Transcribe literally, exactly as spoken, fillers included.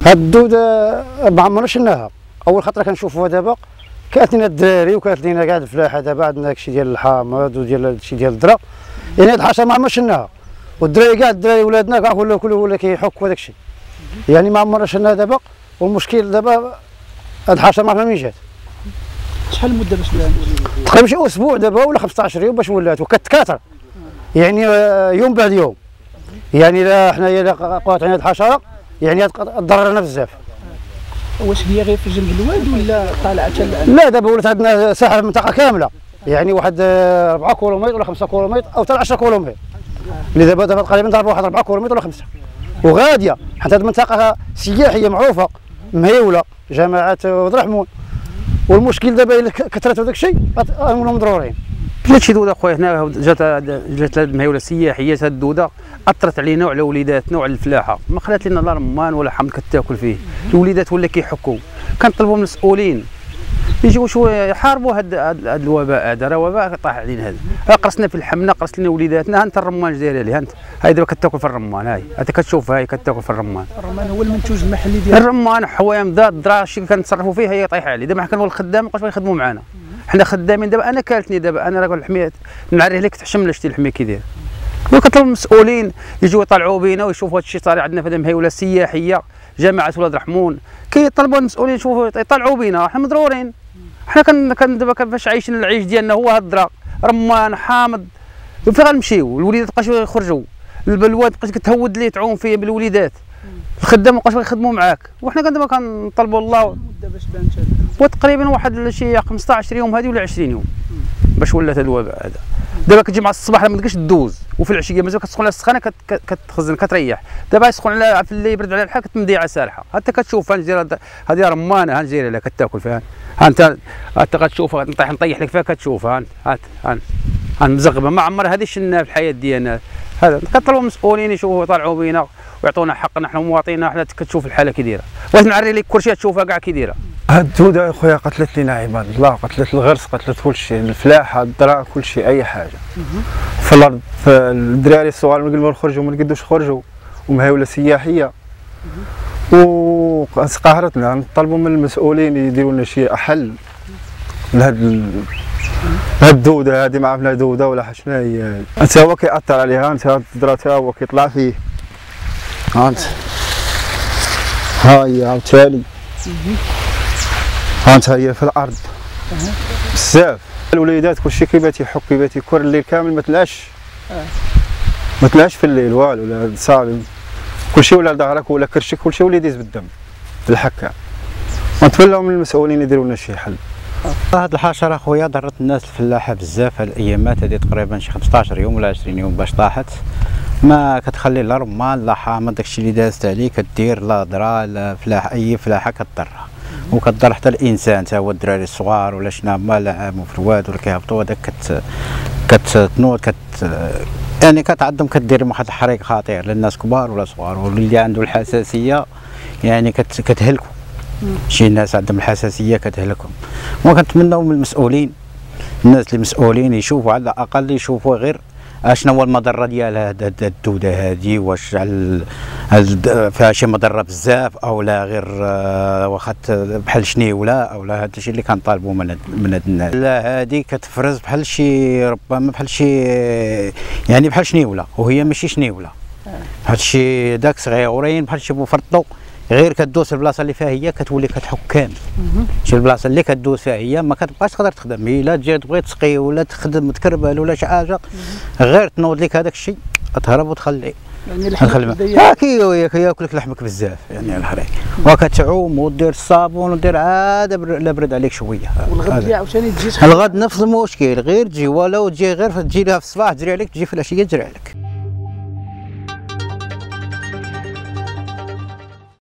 هاد الدودة ما عمرنا شفناها، أول خطرة كنشوفوها دابا. كانت لنا الدراري وكانت لنا كاع الفلاحة دابا عندنا داكشي ديال الحامض وديال هادشي ديال الذرة، يعني هاد الحشرة ما عمرنا شفناها، والدراري كاع الدراري ولادنا كاع كل كل ولا كيحك وداك الشيء، يعني ما عمرنا شفناها دابا. والمشكل دابا هاد الحشرة ما عرفنا منين جات. شحال المدة باش تبان؟ تقريبا شي أسبوع دابا ولا خمسطاش يوم باش ولات وكتكاثر، يعني يوم بعد يوم، يعني لا حنايا لا قاطعين هاد الحشرة يعني ضررنا بزاف. واش هي غير في جنب الواد ولا طالعه حتى لعند؟ لا دابا ولات عندنا ساحه المنطقه كامله، يعني واحد أربعة كيلومتر ولا خمسة كيلومتر او حتى عشرة كيلومتر، اللي دابا دابا تقريبا ضربوا واحد أربعة كيلومتر ولا خمسة، وغاديه حتى هذه المنطقه سياحيه معروفه مهيوله جماعه ود الرحمون. والمشكل دابا الا كثرت هذاك الشيء غنولوا مضرورين. جات شي دوده خويا هنا، جات جات المهيوله السياحيه، هاد الدوده اثرت علينا وعلى وليداتنا وعلى الفلاحه، ما خلات لنا لا رمان ولا حمض كتاكل فيه، الوليدات ولا كيحكوا. كنطلبوا من المسؤولين يجيو شويه يحاربوا هاد هاد الوباء هذا، راه وباء طاح علينا هذا. قرصنا في الحمله، قرصت لنا وليداتنا. ها انت الرمان دايره لي، ها انت هاي دابا كتاكل في الرمان، هاي انت كتشوفها هاي كتاكل في الرمان. الرمان هو المنتوج المحلي ديال الرمان، حوايم ذا الدرا شي كنتصرفوا فيه هي طايحه عليه. دابا حنا كنقول الخدام مابقاوش يخدموا معنا، حنا خدامين. دابا انا كالتني دابا انا راه الحميه نعريه لك تحشم شتي الحميه كي داير. وكنطلب المسؤولين يجوا يطلعوا بينا ويشوفوا هذا الشيء صار عندنا في هذه المهيوله السياحيه. جماعه ولاد الرحمون كيطلبوا المسؤولين يشوفوا يطلعوا بينا، حنا مضرورين. حنا كن كن دابا كيفاش عايشين العيش ديالنا هو هاد الدرا رمان حامض. فين غنمشيو؟ الوليدات مابقاش يخرجوا، الواد بقيت كتهود ليه تعوم فيه بالوليدات، الخدام مابقاش يخدموا معاك. وحنا دابا كنطلبوا الله. المده باش بانت هذا؟ وتقريبا واحد شي خمسطاش يوم هذه ولا عشرين يوم باش ولات هذا الوباء هذا. دابا كتجي مع الصباح ما تقدرش دوز، وفي العشيه مازال كتسخن على السخانه كتخزن كتريح. دابا يسخن على في الليل يبرد على الحال كتمديها سارحه. حتى كتشوف هانجير هذه رمانه هانجير لها كتاكل فيها. ها انت انت كتشوفها نطيح نطيح لك فيها كتشوفها. هات هات هات مزغبه ما عمر هذه شفناها في الحياه ديالنا. هذا كطلبوا المسؤولين يشوفوا يطلعوا بينا ويعطونا حقنا حنا مواطنين. حنا كتشوف الحاله كي دايره، بغيت نعري لك كلشي تشوفها كاع كي دايره. هاد الدودة يا خويا قتلت لنا عباد الله، قتلت الغرس، قتلت كلشي، الفلاحة الذرة كلشي أي حاجة في الأرض. الدراري الصغار ما قدروا يخرجوا ما قدوش يخرجوا، ومهيولة سياحية وقهرتنا. نطلبوا من المسؤولين يديروا لنا شي حل لهاد هاد الدودة هادي. ما عرفنا دودة ولا شنو هي. أنت هو كيأثر عليها، أنت هاد الذرة تا هو كيطلع فيه. ها أنت ها هي عاوتاني ها انت هي في الارض بزاف. الوليدات كلشي كيبات يحك كيبات يكر الليل كامل ما تلعش ما تلعش في الليل والو. ولا صافي كلشي ولا ظهرك ولا كرشك كلشي ولا يديز بالدم بالحكا. ونتمناو من المسؤولين يديروا لنا شي حل. هاد الحشره خويا ضرت الناس الفلاحه بزاف. هاد الايامات هادي تقريبا شي خمسطاش يوم ولا عشرين يوم باش طاحت، ما كتخلي لا رمان لا حامض. داكشي اللي دازت عليه كدير لا ذرة لا فلاحه، اي فلاحه كضرها وكضر حتى الانسان تا هو الدراري الصغار ولا شنا ما لعبوا في الواد ولا كيهبطوا هذاك كت كتنوض كت يعني كتعظم كدير واحد الحريق خطير للناس كبار ولا صغار. واللي عنده الحساسيه يعني كت كتهلكوا. شي ناس عندهم الحساسيه كتهلكهم. وكنتمناو من المسؤولين الناس اللي مسؤولين يشوفوا على الاقل يشوفوا غير اشنو هو المضره ديال هاد الدوده هادي. واش فيها شي مضره بزاف او لا غير واخا بحال شنيوله او لا. هذا الشيء اللي كنطالبوا من من هاد الناس. لا هادي كتفرز بحال شي ربما بحال شي يعني بحال شنيوله وهي ماشي شنيوله، بحال شي داك صغيورين بحال شي بوفرطو. غير كدوز في البلاصه اللي فيها هي كتولي كتحك كامل. شي البلاصه اللي كدوز فيها هي ما كتبقاش تقدر تخدم. الا تجي تبغي تسقي ولا تخدم تكربل ولا شي حاجه غير تنوض لك هذاك الشيء تهرب وتخلي. يعني لحمك ها كياكل لك لحمك بزاف يعني الحريق. وكتعوم ودير الصابون ودير عاد لا برد عليك شويه. والغد اللي عاوتاني تجي الغد نفس المشكل، غير تجي ولو تجي غير تجي لها في الصباح تجري عليك، تجي في العشيه تجري عليك.